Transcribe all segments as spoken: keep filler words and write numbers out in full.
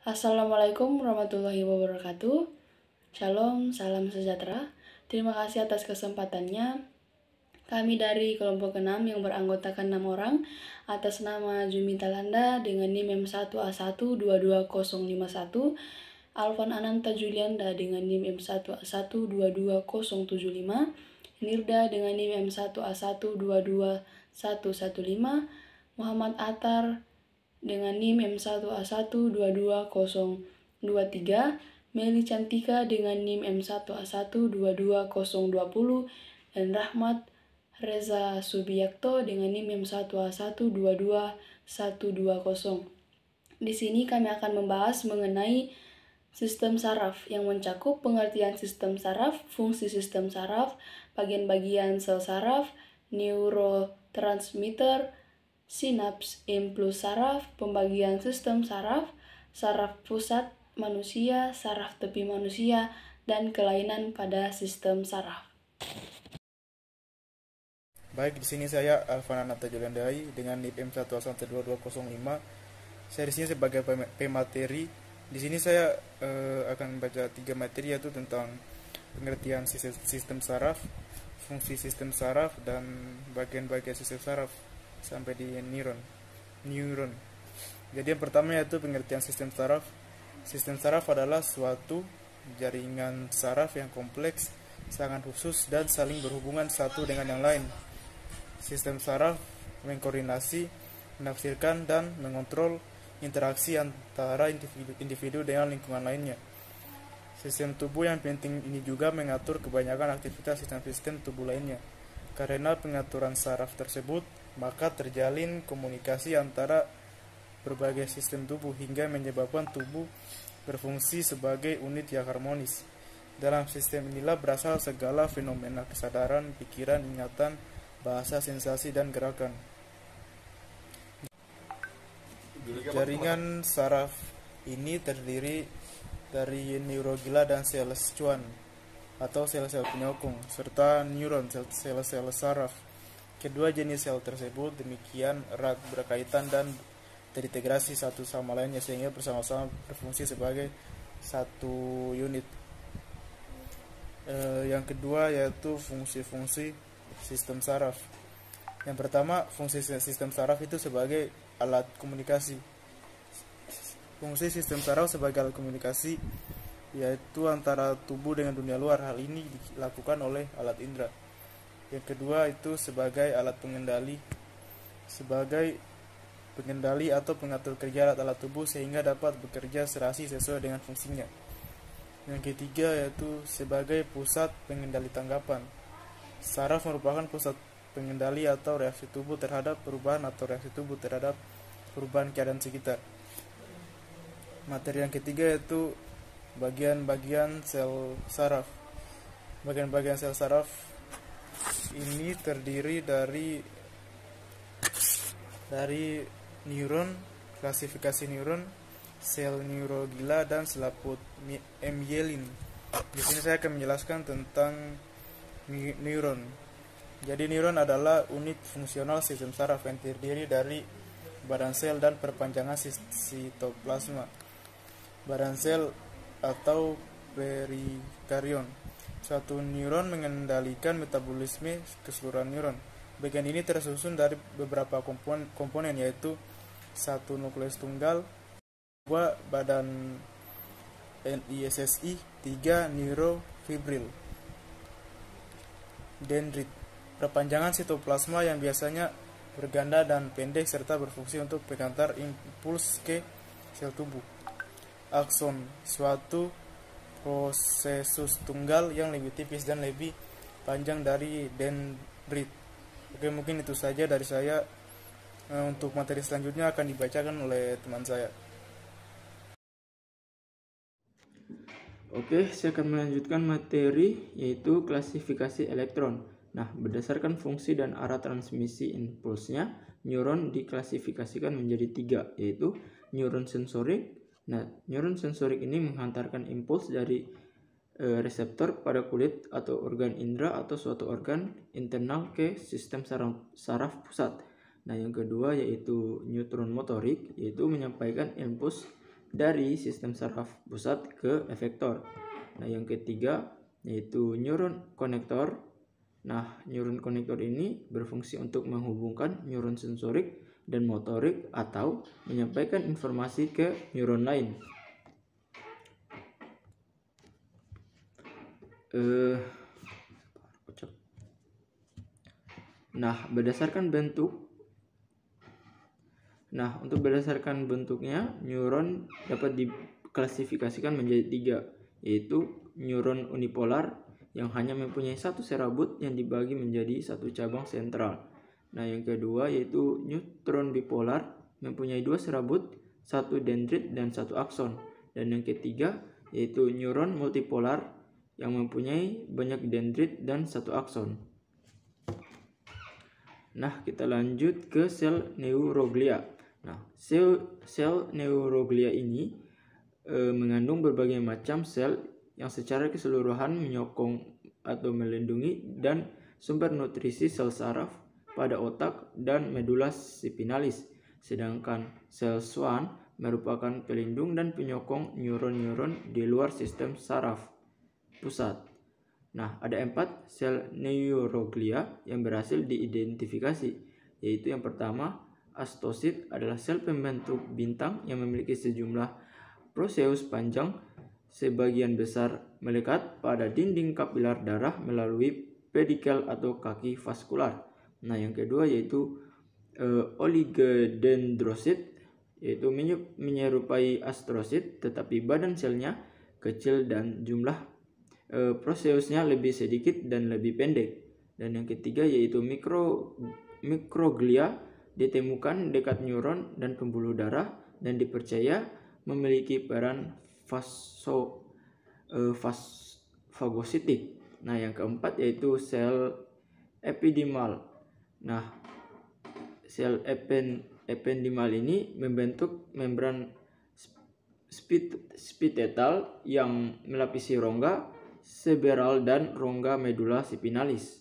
Assalamualaikum warahmatullahi wabarakatuh. Shalom, salam sejahtera. Terima kasih atas kesempatannya. Kami dari kelompok enam yang beranggotakan enam orang atas nama Juminta Landa dengan NIM M satu A satu dua dua nol lima satu, Alvan Ananta Julianda dengan NIM M satu A satu dua dua nol tujuh lima, Nirda dengan NIM M satu A satu dua dua satu satu lima, Muhammad Atar dengan NIM M satu A satu dua dua nol dua tiga, Meli Cantika dengan NIM M satu A satu dua dua nol dua nol, dan Rahmat Reza Subiakto dengan NIM M satu A satu dua dua satu dua nol. Di sini kami akan membahas mengenai sistem saraf yang mencakup pengertian sistem saraf, fungsi sistem saraf, bagian-bagian sel saraf, neurotransmitter, sinaps, impuls saraf, pembagian sistem saraf, saraf pusat manusia, saraf tepi manusia, dan kelainan pada sistem saraf. Baik, di sini saya Alvan Ananta Julianda dengan NIM M satu A satu dua dua nol lima. Saya di sini sebagai pemateri. Di sini saya eh, akan membaca tiga materi, yaitu tentang pengertian sistem saraf, fungsi sistem saraf, dan bagian-bagian sistem saraf sampai di neuron. Neuron. Jadi yang pertama yaitu pengertian sistem saraf. Sistem saraf adalah suatu jaringan saraf yang kompleks, sangat khusus, dan saling berhubungan satu dengan yang lain. Sistem saraf mengkoordinasi, menafsirkan, dan mengontrol interaksi antara individu, individu dengan lingkungan lainnya. Sistem tubuh yang penting ini juga mengatur kebanyakan aktivitas sistem-sistem tubuh lainnya. Karena pengaturan saraf tersebut, maka terjalin komunikasi antara berbagai sistem tubuh hingga menyebabkan tubuh berfungsi sebagai unit yang harmonis. Dalam sistem inilah berasal segala fenomena kesadaran, pikiran, ingatan, bahasa, sensasi, dan gerakan. Jaringan saraf ini terdiri dari neurogila dan sel Schwann atau sel-sel penyokong, serta neuron, sel-sel saraf. Kedua jenis sel tersebut demikian erat berkaitan dan terintegrasi satu sama lainnya sehingga bersama-sama berfungsi sebagai satu unit. E, yang kedua yaitu fungsi-fungsi sistem saraf. Yang pertama, fungsi sistem saraf itu sebagai alat komunikasi. Fungsi sistem saraf sebagai alat komunikasi yaitu antara tubuh dengan dunia luar. Hal ini dilakukan oleh alat indera. Yang kedua itu sebagai alat pengendali, sebagai pengendali atau pengatur kerja alat-alat tubuh sehingga dapat bekerja serasi sesuai dengan fungsinya. Yang ketiga yaitu sebagai pusat pengendali tanggapan. Saraf merupakan pusat pengendali atau reaksi tubuh terhadap perubahan atau reaksi tubuh terhadap perubahan keadaan sekitar. Materi yang ketiga yaitu bagian-bagian sel saraf. Bagian-bagian sel saraf ini terdiri dari dari neuron, klasifikasi neuron, sel neurogila, dan selaput myelin. Di sini saya akan menjelaskan tentang neuron. Jadi neuron adalah unit fungsional sistem saraf yang terdiri dari badan sel dan perpanjangan sitoplasma. Badan sel atau perikarion. Suatu neuron mengendalikan metabolisme keseluruhan neuron. Bagian ini tersusun dari beberapa komponen, komponen yaitu satu nukleus tunggal, dua badan N I S S I, tiga neurofibril, dendrit, perpanjangan sitoplasma yang biasanya berganda dan pendek serta berfungsi untuk pengantar impuls ke sel tubuh. Akson, suatu prosesus tunggal yang lebih tipis dan lebih panjang dari dendrit. Oke, mungkin itu saja dari saya. Untuk materi selanjutnya akan dibacakan oleh teman saya. Oke, saya akan melanjutkan materi yaitu klasifikasi elektron. Nah, berdasarkan fungsi dan arah transmisi impulsnya, neuron diklasifikasikan menjadi tiga, yaitu neuron sensorik. Nah, neuron sensorik ini menghantarkan impuls dari e, reseptor pada kulit atau organ indera atau suatu organ internal ke sistem saraf, saraf pusat. Nah, yang kedua yaitu neutron motorik, yaitu menyampaikan impuls dari sistem saraf pusat ke efektor. Nah, yang ketiga yaitu neuron konektor. Nah, neuron konektor ini berfungsi untuk menghubungkan neuron sensorik dan motorik atau menyampaikan informasi ke neuron lain. Eh, nah, berdasarkan bentuk Nah, untuk berdasarkan bentuknya, neuron dapat diklasifikasikan menjadi tiga, yaitu neuron unipolar yang hanya mempunyai satu serabut yang dibagi menjadi satu cabang sentral. Nah, yang kedua yaitu neutron bipolar mempunyai dua serabut, satu dendrit dan satu akson. Dan yang ketiga yaitu neuron multipolar yang mempunyai banyak dendrit dan satu akson. Nah, kita lanjut ke sel neuroglia. Nah, sel sel neuroglia ini e, mengandung berbagai macam sel yang secara keseluruhan menyokong atau melindungi dan sumber nutrisi sel saraf pada otak dan medula spinalis. Sedangkan sel Schwann merupakan pelindung dan penyokong neuron-neuron di luar sistem saraf pusat. Nah, ada empat sel neuroglia yang berhasil diidentifikasi, yaitu yang pertama, astosit adalah sel pembentuk bintang yang memiliki sejumlah proseus panjang, sebagian besar melekat pada dinding kapiler darah melalui pedikel atau kaki vaskular. Nah, yang kedua yaitu e, oligodendrosit, yaitu menyerupai astrosit, tetapi badan selnya kecil dan jumlah e, proseusnya lebih sedikit dan lebih pendek. Dan yang ketiga yaitu mikro mikroglia, ditemukan dekat neuron dan pembuluh darah dan dipercaya memiliki peran vaso, eh, vas, fagositik. Nah, yang keempat yaitu sel epidimal. Nah, sel epen, ependimal ini membentuk membran spitetal yang melapisi rongga seberal dan rongga medula spinalis.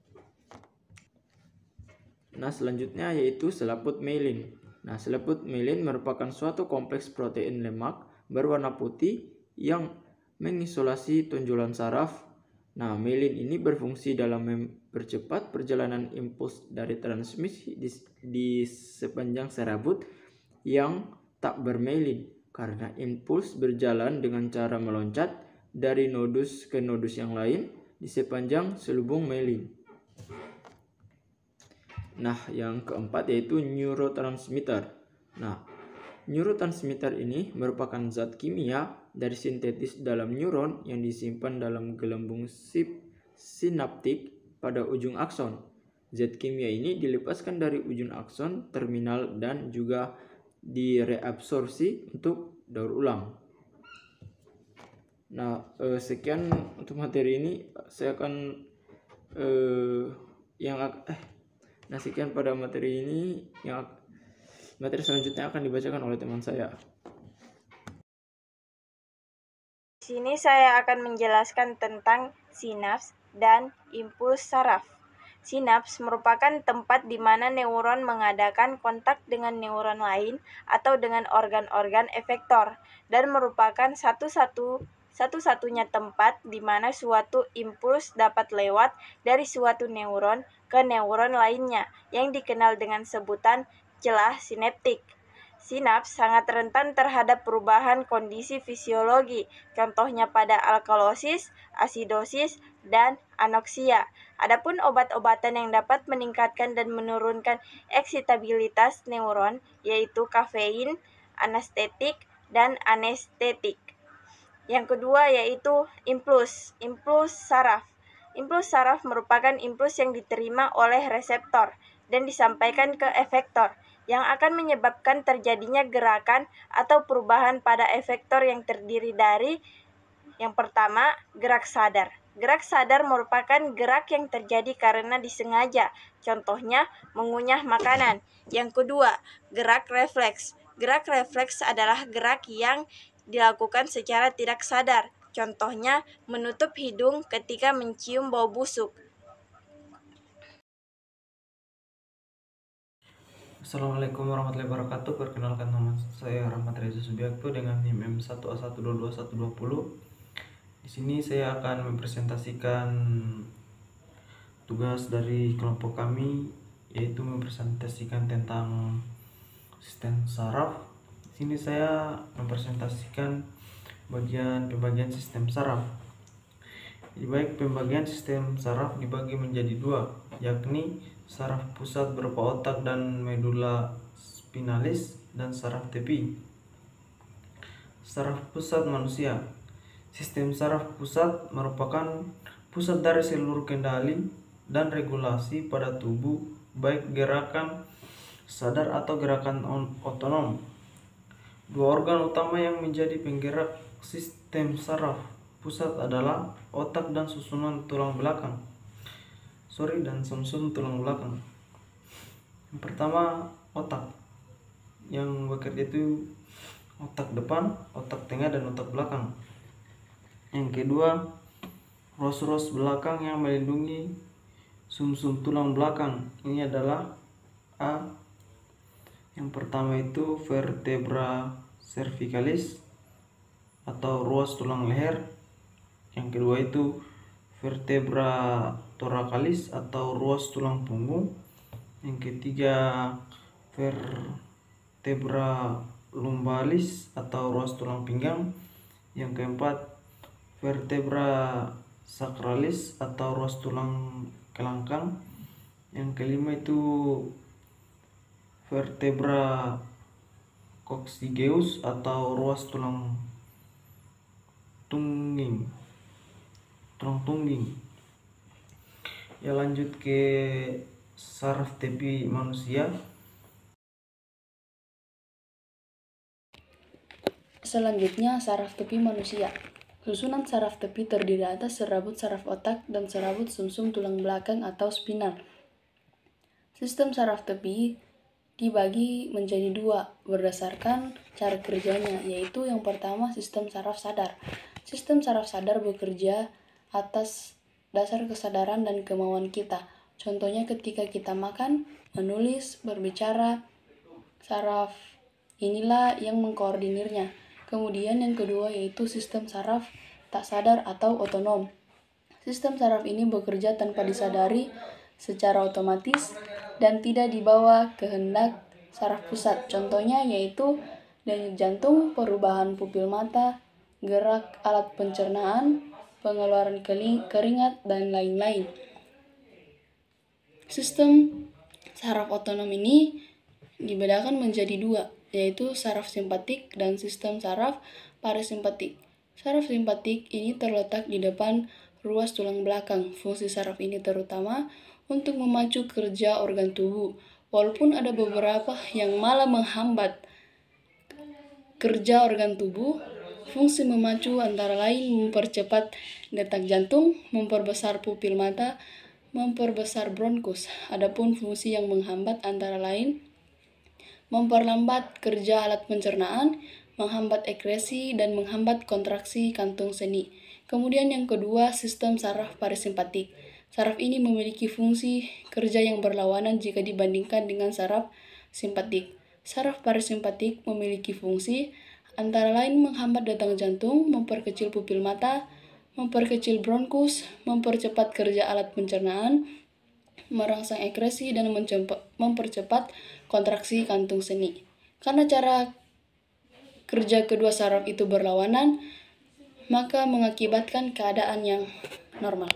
Nah, selanjutnya yaitu selaput myelin. Nah, selaput myelin merupakan suatu kompleks protein lemak berwarna putih yang mengisolasi tonjolan saraf. Nah, myelin ini berfungsi dalam mempercepat perjalanan impuls dari transmisi di, di sepanjang serabut yang tak bermyelin, karena impuls berjalan dengan cara meloncat dari nodus ke nodus yang lain di sepanjang selubung myelin. Nah, yang keempat yaitu neurotransmitter. Nah, neurotransmitter ini merupakan zat kimia dari sintetis dalam neuron yang disimpan dalam gelembung sinaptik pada ujung akson. Zat kimia ini dilepaskan dari ujung akson terminal dan juga direabsorpsi untuk daur ulang. Nah, eh, sekian untuk materi ini. Saya akan eh, yang eh Nah, sekian pada materi ini. Yang materi selanjutnya akan dibacakan oleh teman saya. Di sini saya akan menjelaskan tentang sinaps dan impuls saraf. Sinaps merupakan tempat di mana neuron mengadakan kontak dengan neuron lain atau dengan organ-organ efektor, dan merupakan satu-satu satu-satunya tempat di mana suatu impuls dapat lewat dari suatu neuron ke neuron lainnya, yang dikenal dengan sebutan celah sinaptik. Sinaps sangat rentan terhadap perubahan kondisi fisiologi, contohnya pada alkalosis, asidosis, dan anoksia. Adapun obat-obatan yang dapat meningkatkan dan menurunkan eksitabilitas neuron yaitu kafein, anestetik, dan anestetik. Yang kedua yaitu impuls, impuls saraf. Impuls saraf merupakan impuls yang diterima oleh reseptor dan disampaikan ke efektor, yang akan menyebabkan terjadinya gerakan atau perubahan pada efektor yang terdiri dari yang pertama, gerak sadar. Gerak sadar merupakan gerak yang terjadi karena disengaja, contohnya mengunyah makanan. Yang kedua, gerak refleks. Gerak refleks adalah gerak yang dilakukan secara tidak sadar, contohnya menutup hidung ketika mencium bau busuk. Assalamualaikum warahmatullahi wabarakatuh. Perkenalkan, nama saya Rahmat Reza Subiakto dengan NIM M satu A satu dua dua satu dua nol. Di sini saya akan mempresentasikan tugas dari kelompok kami, yaitu mempresentasikan tentang sistem saraf. Di sini saya mempresentasikan bagian pembagian sistem saraf. Di baik pembagian sistem saraf dibagi menjadi dua, yakni saraf pusat berupa otak dan medula spinalis dan saraf tepi. Saraf pusat manusia. Sistem saraf pusat merupakan pusat dari seluruh kendali dan regulasi pada tubuh, baik gerakan sadar atau gerakan otonom. Dua organ utama yang menjadi penggerak sistem saraf pusat adalah otak dan susunan tulang belakang. Sorry dan sumsum tulang belakang. Yang pertama, otak. Yang bekerja itu otak depan, otak tengah, dan otak belakang. Yang kedua, ruas-ruas belakang yang melindungi sumsum tulang belakang. Ini adalah A. Yang pertama itu vertebra cervicalis atau ruas tulang leher. Yang kedua itu vertebra thoracalis atau ruas tulang punggung. Yang ketiga vertebra lumbalis atau ruas tulang pinggang. Yang keempat vertebra sacralis atau ruas tulang kelangkang. Yang kelima itu vertebra coccygeus atau ruas tulang tungging. Tulang tungging. Ya, lanjut ke saraf tepi manusia. Selanjutnya, saraf tepi manusia. Susunan saraf tepi terdiri atas serabut saraf otak dan serabut sumsum tulang belakang atau spinal. Sistem saraf tepi dibagi menjadi dua berdasarkan cara kerjanya, yaitu yang pertama sistem saraf sadar. Sistem saraf sadar bekerja atas dasar kesadaran dan kemauan kita. Contohnya ketika kita makan, menulis, berbicara, saraf inilah yang mengkoordinirnya. Kemudian yang kedua yaitu sistem saraf tak sadar atau otonom. Sistem saraf ini bekerja tanpa disadari secara otomatis dan tidak dibawa kehendak saraf pusat. Contohnya yaitu denyut jantung, perubahan pupil mata, gerak alat pencernaan, pengeluaran keringat, dan lain-lain. Sistem saraf otonom ini dibedakan menjadi dua, yaitu saraf simpatik dan sistem saraf parasimpatik. Saraf simpatik ini terletak di depan ruas tulang belakang. Fungsi saraf ini terutama untuk memacu kerja organ tubuh, walaupun ada beberapa yang malah menghambat kerja organ tubuh. Fungsi memacu antara lain mempercepat detak jantung, memperbesar pupil mata, memperbesar bronkus. Adapun fungsi yang menghambat antara lain memperlambat kerja alat pencernaan, menghambat ekresi, dan menghambat kontraksi kantung seni. Kemudian yang kedua, sistem saraf parasimpatik. Saraf ini memiliki fungsi kerja yang berlawanan jika dibandingkan dengan saraf simpatik. Saraf parasimpatik memiliki fungsi antara lain menghambat detak jantung, memperkecil pupil mata, memperkecil bronkus, mempercepat kerja alat pencernaan, merangsang ekresi, dan mempercepat kontraksi kantung seni. Karena cara kerja kedua saraf itu berlawanan, maka mengakibatkan keadaan yang normal.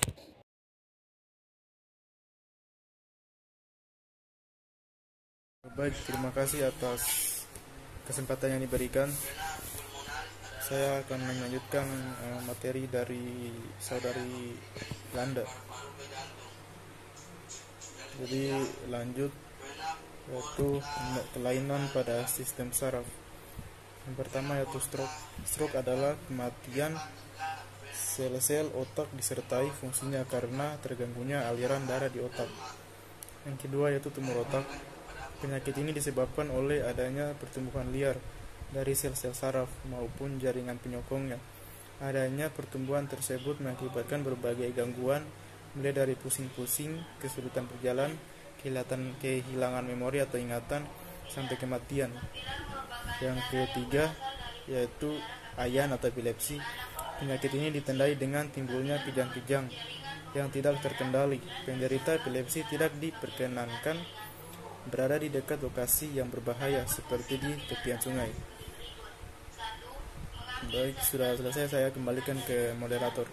Baik, terima kasih atas kesempatan yang diberikan. Saya akan melanjutkan uh, materi dari saudari Landa. Jadi lanjut, yaitu kelainan pada sistem saraf. Yang pertama yaitu stroke. Stroke adalah kematian sel-sel otak disertai fungsinya karena terganggunya aliran darah di otak. Yang kedua yaitu tumor otak. Penyakit ini disebabkan oleh adanya pertumbuhan liar dari sel-sel saraf maupun jaringan penyokongnya. Adanya pertumbuhan tersebut mengakibatkan berbagai gangguan, mulai dari pusing-pusing, kesulitan berjalan, kehilangan, kehilangan memori atau ingatan sampai kematian. Yang ketiga yaitu ayan atau epilepsi. Penyakit ini ditandai dengan timbulnya kejang-kejang yang tidak terkendali. Penderita epilepsi tidak diperkenankan berada di dekat lokasi yang berbahaya seperti di tepian sungai. Baik, sudah selesai, saya kembalikan ke moderator.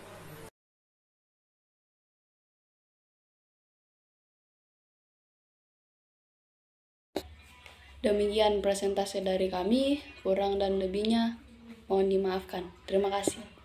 Demikian presentasi dari kami, kurang dan lebihnya mohon dimaafkan. Terima kasih.